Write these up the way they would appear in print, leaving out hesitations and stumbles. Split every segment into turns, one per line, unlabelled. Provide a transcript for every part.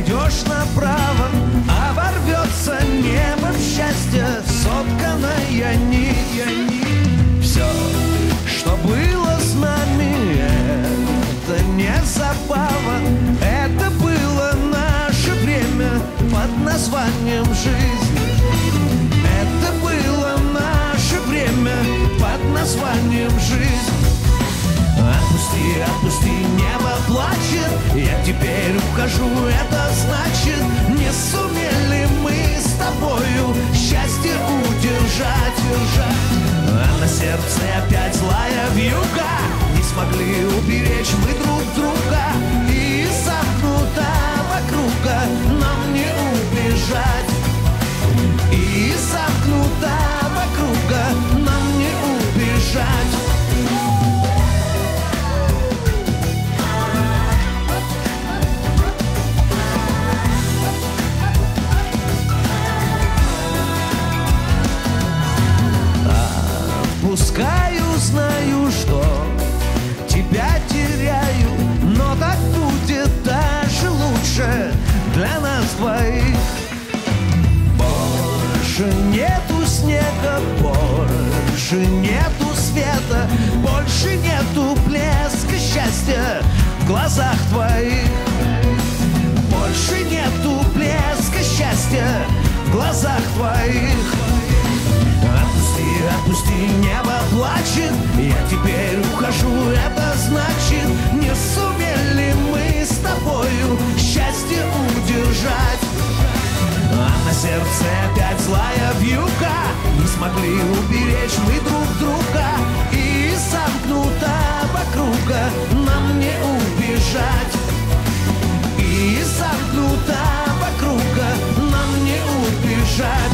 пойдешь направо, оборвется небом счастье, сотканная нить. Все, что было с нами, это не забава, это было наше время под названием жизнь. Это было наше время под названием жизнь. Отпусти, отпусти, небо плачет, я теперь ухожу, это значит, не сумели мы с тобою счастье удержать. А на сердце опять злая вьюга, не смогли уберечь мы друг друга, и из замкнутого круга нам не убежать. И из замкнутого круга нам не убежать. Пускаю, знаю, что тебя теряю, но так будет даже лучше для нас двоих. Больше нету снега, больше нету света, больше нету блеска счастья в глазах твоих. Больше нету блеска счастья в глазах твоих. Отпусти, отпусти, небо плачет, я теперь ухожу, это значит, не сумели мы с тобою счастье удержать. А на сердце опять злая вьюга, не смогли уберечь мы друг друга, и из замкнутого круга нам не убежать. И из замкнутого круга нам не убежать.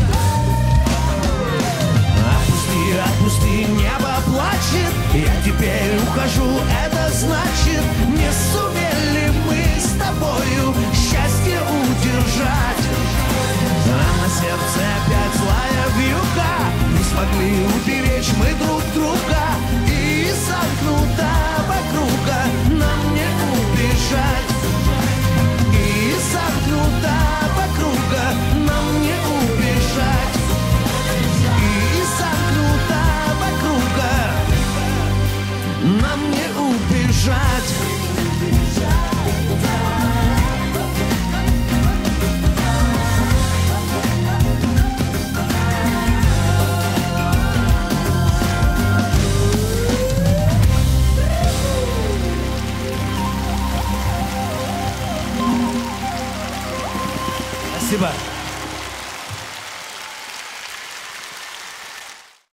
Отпусти, небо плачет, я теперь ухожу, это значит, не сумели мы с тобою счастье удержать. А на сердце опять злая вьюга, не смогли уберечь мы друг друга, и из замкнутого круга нам не убежать. И из замкнутого круга нам не убежать. Нам не убежать. Спасибо.